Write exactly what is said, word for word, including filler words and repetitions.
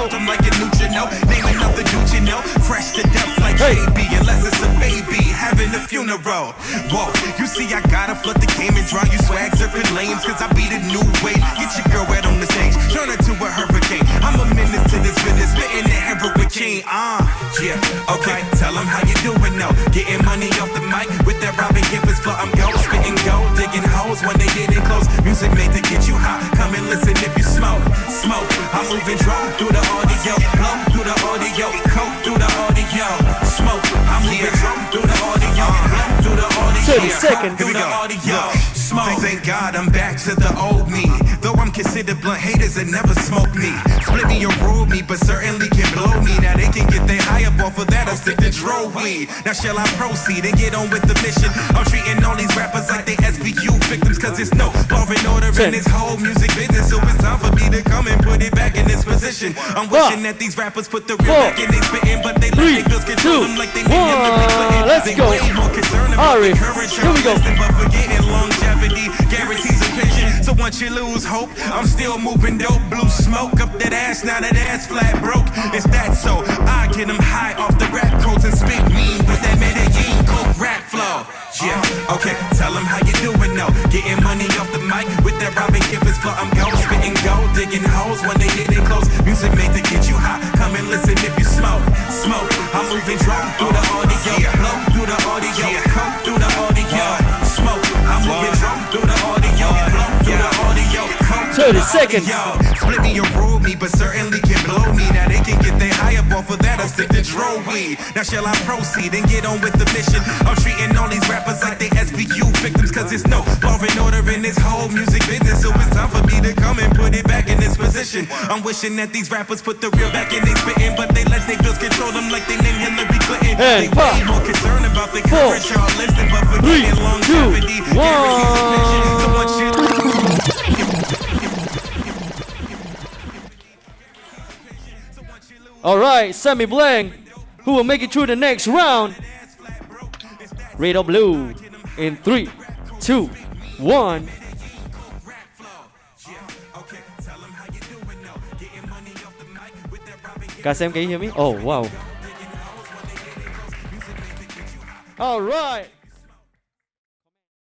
Hold them like a neutrino. Name another dude you know. Fresh to death like hey. J B. Unless it's a baby having a funeral. Whoa, you see I gotta flood the game and draw you swag surfing lanes. Cause I beat a new wave. Get your girl wet on the stage. Turn her to a hurricane. I'm a menace to this business. Spitting the heroin king. Ah, uh, yeah, okay. Tell them how you doing now. Getting money off the mic with that Robin Givens flow. I'm go spitting gold. Digging holes when they get in close. Music made to get you hot. Come and listen if you smoke. Smoke. I'm moving drone through the audio. Blow through the audio. Coke through the audio. Smoke. I'm moving drone through the audio. Blow through the audio. thirty seconds. Through the audio. Smoke. Thank God I'm back to the old me. Though I'm considered blunt, haters that never smoke me. Split me or rule me, but certainly can blow me. Now they can get their high up off of that. I stick to dro weed. Now shall I proceed and get on with the mission? I'm treating all these rappers like they S V U victims. Cause it's no law and order in this whole music business. So it's time for me to come and put it back in this position. I'm wishing that these rappers put the real Four, back in they spitting. But they let their girls control them like they need Hillary Clinton. Let's they go. way more concerned about the current Here we go. But forgetting longevity guarantees a pension. So once you lose hope, I'm still moving dope. Blue smoke up that ass, now that ass flat broke. It's that so I get them high off the rap coats and spit mean with that Medellin coke rap flow. Yeah, okay, tell them how you doing now. Getting money off the mic with that Robin Givens flow. I'm gold, spitting gold, digging holes when they get in close. Music made to get you hot. Come and listen if you smoke. Smoke, I'm moving drone through the audio. Blow through the audio. Coke through the audio. Smoke, I'm moving drone through the audio. Blow through the audio. thirty seconds. Split me or rule me, but certainly can blow me. Now they can get their high up off of that. I stick to dro weed. Now shall I proceed and get on with the mission? I'm treating all these rappers like they S V U victims. Cause it's no law and order in this whole music business. So it's time for me to come and put it back in this position. I'm wishing that these rappers put the real back in they spitting. But they let their girls control them like they named Hillary Clinton. Hey, they way more concerned about the current y'all listen. But forgetting longevity guarantees a pension. So once you All right, Sammy Blank, who will make it through the next round. Red or blue in three, two, one. Kasem, can you hear me? Oh, wow. All right.